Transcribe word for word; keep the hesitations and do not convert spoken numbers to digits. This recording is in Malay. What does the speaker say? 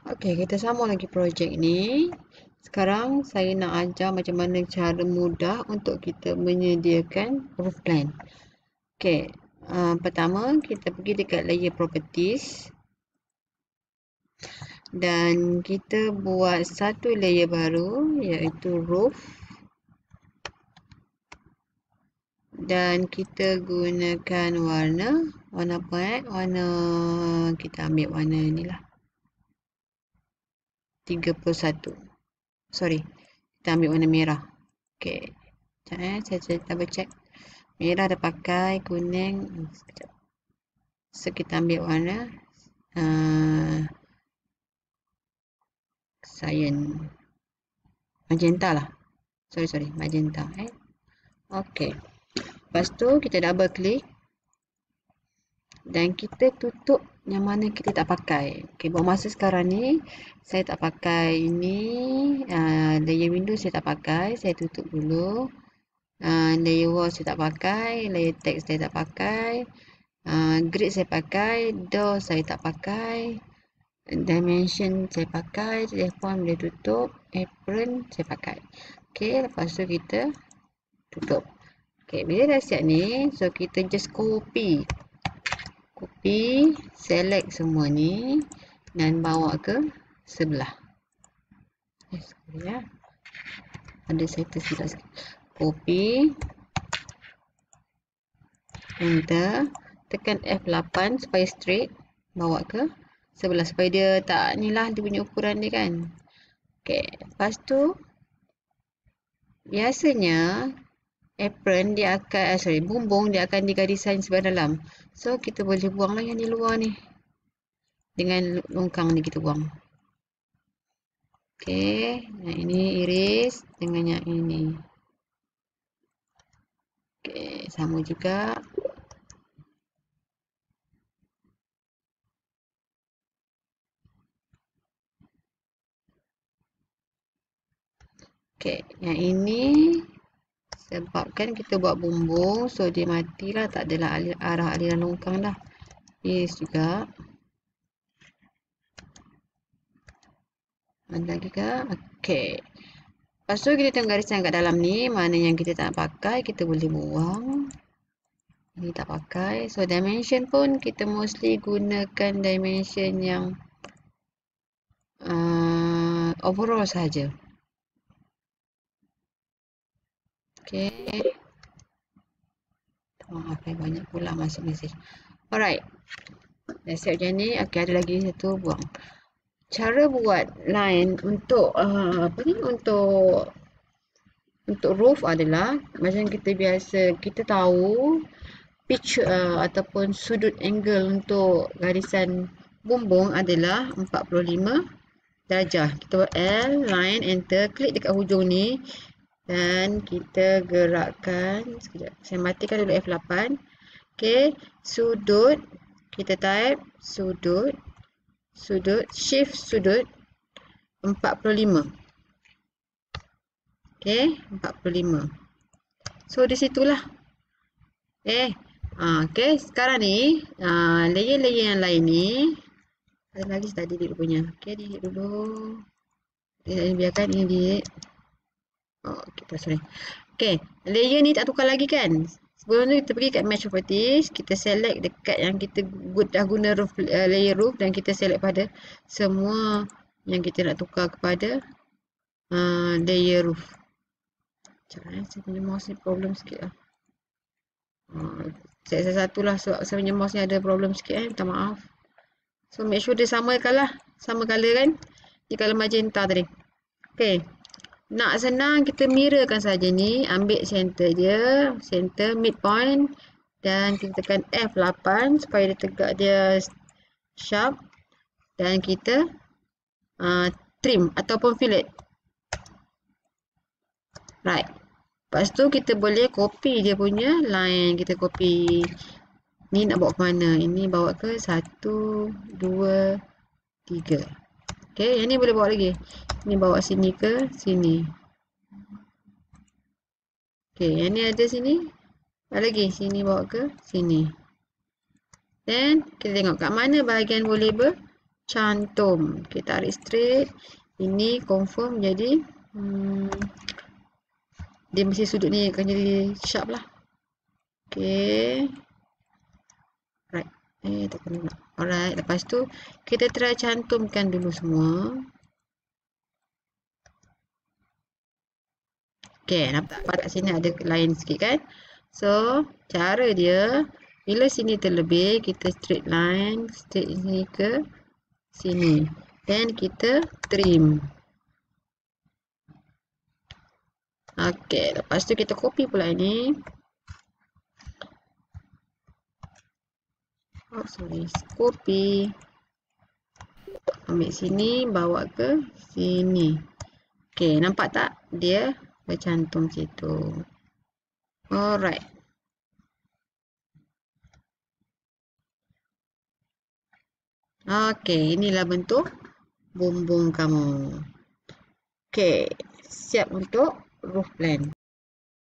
Okey, kita sambung lagi projek ni. Sekarang saya nak ajar macam mana cara mudah untuk kita menyediakan roof plan. Okey, uh, pertama kita pergi dekat layer properties dan kita buat satu layer baru iaitu roof. Dan kita gunakan warna, warna apa eh? Warna, kita ambil warna ni lah. tiga puluh satu. Sorry, kita ambil warna merah. Okey, sekejap eh, saya, saya double check. Merah dah pakai, kuning, sekejap. So, kita ambil warna uh, cyan. Magenta lah. Sorry, sorry, magenta eh. Okey. Lepas tu, kita double click. Dan kita tutup yang mana kita tak pakai. Okey, buat masa sekarang ni, saya tak pakai ini. Uh, layer window saya tak pakai. Saya tutup dulu. Uh, layer wall saya tak pakai. Layer text saya tak pakai. Uh, grid saya pakai. Door saya tak pakai. Dimension saya pakai. Telefon boleh tutup. Apron saya pakai. Okey, lepas tu kita tutup. Okey, bila dah siap ni, so kita just copy. Copy, select semua ni dan bawa ke sebelah. Eh, sorry ya. Ada saya tersilap sikit. Copy. Enter. Tekan F lapan supaya straight. Bawa ke sebelah supaya dia tak ni lah dia punya ukuran dia kan. Okey, lepas tu biasanya apron dia akan, eh, sorry, bumbung dia akan digarisan sebelah dalam. So, kita boleh buang lah yang di luar ni. Dengan longkang ni kita buang. Okey, yang ini iris dengan yang ini. Okey, sama juga. Okey, yang ini sebabkan kita buat bumbung, so dia matilah, tak adalah alir, arah aliran longkang dah. Iris juga. Ada lagi ke? Okey. Lepas tu kita tengok garisan kat dalam ni, mana yang kita tak pakai, kita boleh buang. Ini tak pakai. So, dimension pun kita mostly gunakan dimension yang uh, overall saja. Okey. Maaf, banyak pula masuk mesej. Alright. Dah siap macam ni. Okey, ada lagi satu, buang. Cara buat line untuk uh, apa ni? Untuk untuk roof adalah macam kita biasa, kita tahu pitch uh, ataupun sudut angle untuk garisan bumbung adalah empat puluh lima darjah. Kita buat L, line, enter, klik dekat hujung ni dan kita gerakkan. Sekejap, saya matikan dulu F lapan. Okey, sudut, kita type sudut, sudut, shift sudut empat puluh lima. Okey, empat puluh lima. So, di situlah. Eh, ha, okey, sekarang ni, layer-layer yang lain ni, ada lagi tadi delete punya. Okey, delete dulu. Eh, biarkan ini delete. Oh, kita sorry. Okey, layer ni tak tukar lagi kan? Sebelum tu kita pergi kat match properties, kita select dekat yang kita dah guna roof, uh, layer roof dan kita select pada semua yang kita nak tukar kepada uh, layer roof. Sekejap eh, saya punya mouse ni problem sikit lah. Uh, saya satu lah sebab saya punya mouse ni ada problem sikit eh, minta maaf. So make sure dia samakan lah, sama color kan? Dia color magenta tadi. Okey. Nak senang, kita mirrorkan saja ni. Ambil center dia. Center, midpoint. Dan kita tekan F lapan supaya dia tegak, dia sharp. Dan kita uh, trim ataupun fillet. Right. Lepas tu kita boleh copy dia punya line. Kita copy. Ni nak bawa ke mana? Ini bawa ke satu, dua, tiga. Okay, yang ni boleh bawa lagi. Ni bawa sini ke sini. Okay, yang ni ada sini. Ada lagi. Sini bawa ke sini. Then, kita tengok kat mana bahagian boleh ber cantum. Okay, tarik straight. Ini confirm jadi hmm, dia mesti sudut ni akan jadi sharp lah. Okay. Right. Eh, tak kena nak. Alright. Lepas tu, kita try cantumkan dulu semua. Okay, nampak kat sini ada line sikit kan? So, cara dia, bila sini terlebih, kita straight line, straight sini ke sini. Then, kita trim. Okay, lepas tu kita copy pula ini. Oh, sorry. Copy. Ambil sini, bawa ke sini. Okay, nampak tak? Dia bercantum situ. Alright. Okay, inilah bentuk bumbung kamu. Okay, siap untuk roof plan.